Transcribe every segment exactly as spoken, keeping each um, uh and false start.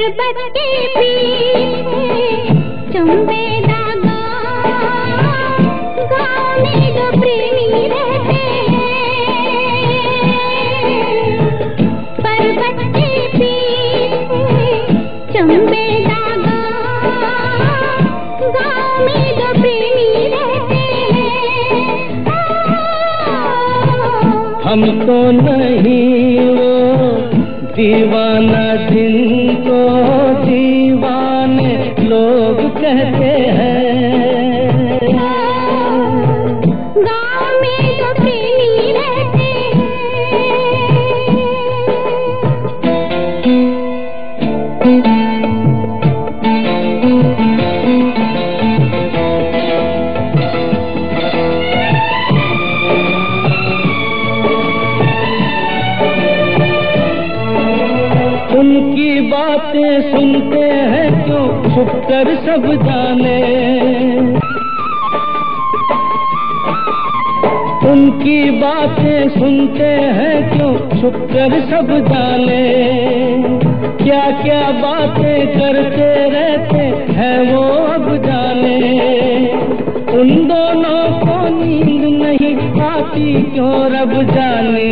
पर्वत के पीछे चंबेला गाँव में दो प्रेमी रहते हैं। पर्वत के पीछे चंबेला गाँव में दो प्रेमी रहते हैं। हम तो नहीं वो दीवाना जिनको दीवाने लोग कहते हैं। गाँव में तो प्रेमी रहते उनकी बातें सुनते हैं क्यों छुप कर सब जाने। उनकी बातें सुनते हैं क्यों छुप कर सब जाने। क्या क्या बातें करते रहते हैं वो अब जाने। उन दोनों को नींद नहीं आती क्यों रब जाने।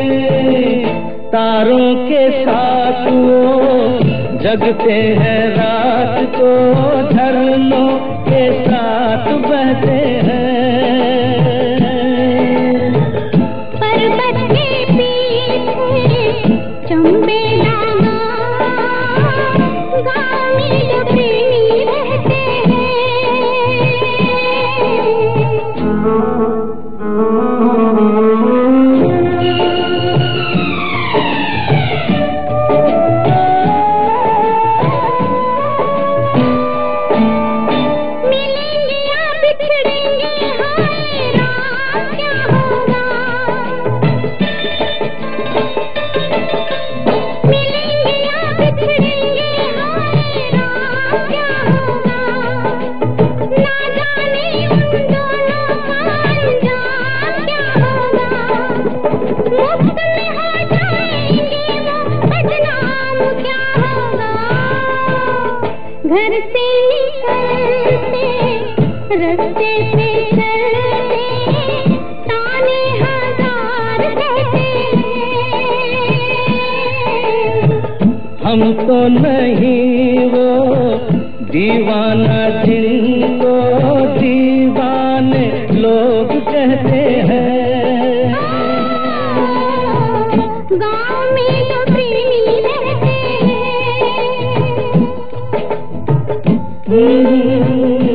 तारों के साथ वो जगते हैं रात को झरनों के साथ बहते हैं। पर्वत के पीछे चंबेला गाँव में दो प्रेमी रहते हैं। घर से निकलते रस्ते पे चलते ताने हजार कहते हैं। हम तो नहीं वो दीवाना जिनको दीवाने लोग कहते हैं। गाँव में तो प्रेमी रहते हैं।